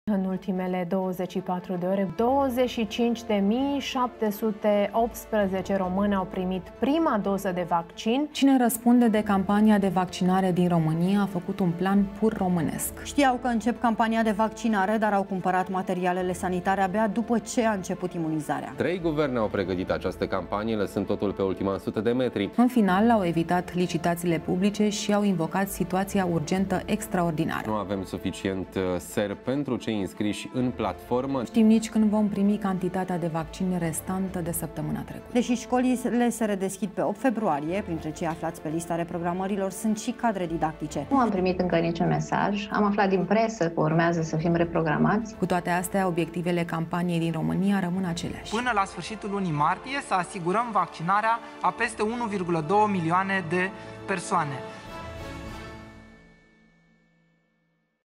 În ultimele 24 de ore, 25.718 români au primit prima doză de vaccin. Cine răspunde de campania de vaccinare din România a făcut un plan pur românesc. Știau că încep campania de vaccinare, dar au cumpărat materialele sanitare abia după ce a început imunizarea. 3 guverne au pregătit această campanie, lăsând totul pe ultima 100 de metri. În final, au evitat licitațiile publice și au invocat situația urgentă extraordinară. Nu avem suficient ser pentru cei înscriși în platformă. Știm nici când vom primi cantitatea de vaccin restantă de săptămâna trecută. Deși școlile se redeschid pe 8 februarie, printre cei aflați pe lista reprogramărilor sunt și cadre didactice. Nu am primit încă niciun mesaj. Am aflat din presă că urmează să fim reprogramați. Cu toate astea, obiectivele campaniei din România rămân aceleași. Până la sfârșitul lunii martie să asigurăm vaccinarea a peste 1,2 milioane de persoane.